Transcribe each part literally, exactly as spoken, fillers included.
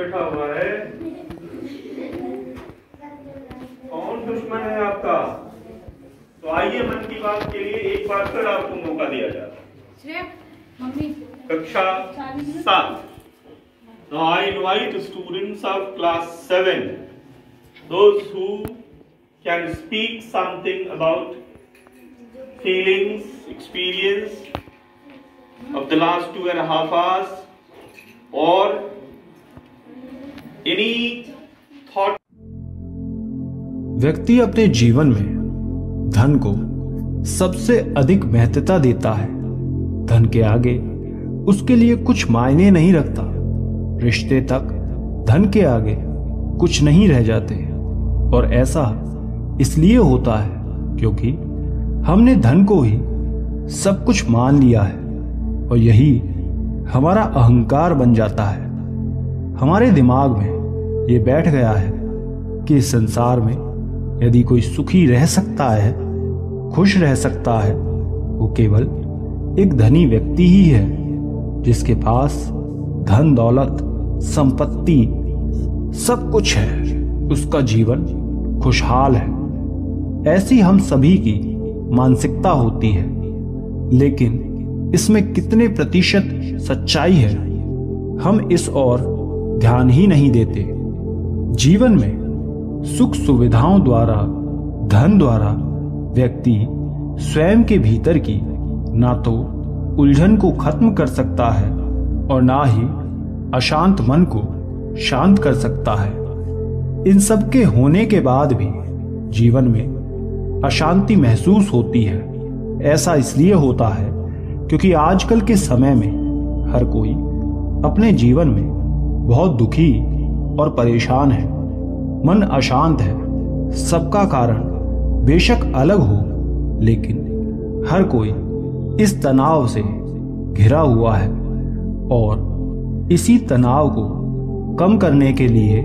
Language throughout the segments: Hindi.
बैठा हुआ है, कौन दुश्मन है आपका? तो आइए मन की बात के लिए एक बार फिर आपको मौका दिया जाता है। कक्षा सात। Now I invite students of class seven, those who can speak something about feelings, experience of the last two and a half hours, or any thought. व्यक्ति अपने जीवन में धन को सबसे अधिक महत्वता देता है। धन के आगे उसके लिए कुछ मायने नहीं रखता। रिश्ते तक धन के आगे कुछ नहीं रह जाते, और ऐसा इसलिए होता है क्योंकि हमने धन को ही सब कुछ मान लिया है, और यही हमारा अहंकार बन जाता है। हमारे दिमाग में ये बैठ गया है कि इस संसार में यदि कोई सुखी रह सकता है, खुश रह सकता है, वो केवल एक धनी व्यक्ति ही है, जिसके पास धन दौलत संपत्ति सब कुछ है, उसका जीवन खुशहाल है। ऐसी हम सभी की मानसिकता होती है, लेकिन इसमें कितने प्रतिशत सच्चाई है, हम इस ओर ध्यान ही नहीं देते। जीवन में सुख सुविधाओं द्वारा, धन द्वारा व्यक्ति स्वयं के भीतर की ना तो उलझन को खत्म कर सकता है और ना ही अशांत मन को शांत कर सकता है। इन सब के होने के बाद भी जीवन में अशांति महसूस होती है। ऐसा इसलिए होता है क्योंकि आजकल के समय में हर कोई अपने जीवन में बहुत दुखी और परेशान है। मन अशांत है। सबका कारण बेशक अलग हो, लेकिन हर कोई इस तनाव से घिरा हुआ है, और इसी तनाव को कम करने के लिए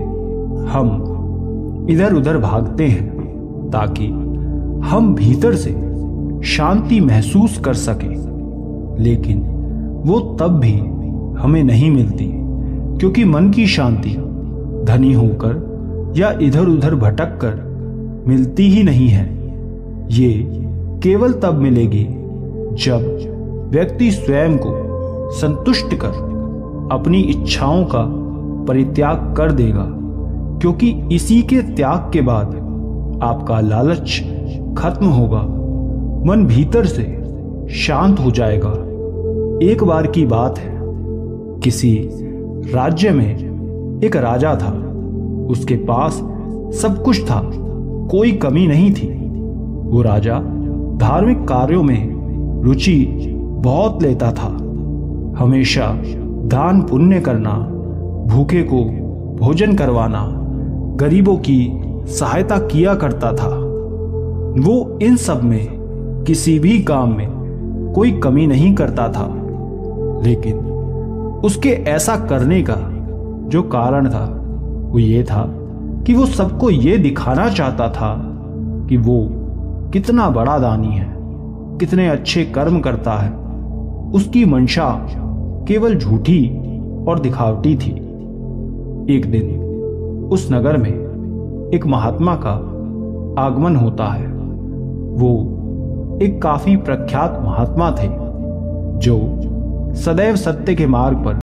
हम इधर उधर भागते हैं ताकि हम भीतर से शांति महसूस कर सकें। लेकिन वो तब भी हमें नहीं मिलती, क्योंकि मन की शांति धनी होकर या इधर उधर भटक कर मिलती ही नहीं है। ये केवल तब मिलेगी जब व्यक्ति स्वयं को संतुष्ट कर अपनी इच्छाओं का परित्याग कर देगा, क्योंकि इसी के त्याग के बाद आपका लालच खत्म होगा, मन भीतर से शांत हो जाएगा। एक बार की बात है, किसी राज्य में एक राजा था। उसके पास सब कुछ था, कोई कमी नहीं थी। वो राजा धार्मिक कार्यों में रुचि बहुत लेता था। हमेशा दान पुण्य करना, भूखे को भोजन करवाना, गरीबों की सहायता किया करता था। वो इन सब में किसी भी काम में कोई कमी नहीं करता था, लेकिन उसके ऐसा करने का जो कारण था वो ये था कि वो सबको ये दिखाना चाहता था कि वो कितना बड़ा दानी है, कितने अच्छे कर्म करता है। उसकी मंशा केवल झूठी और दिखावटी थी। एक दिन उस नगर में एक महात्मा का आगमन होता है। वो एक काफी प्रख्यात महात्मा थे जो सदैव सत्य के मार्ग पर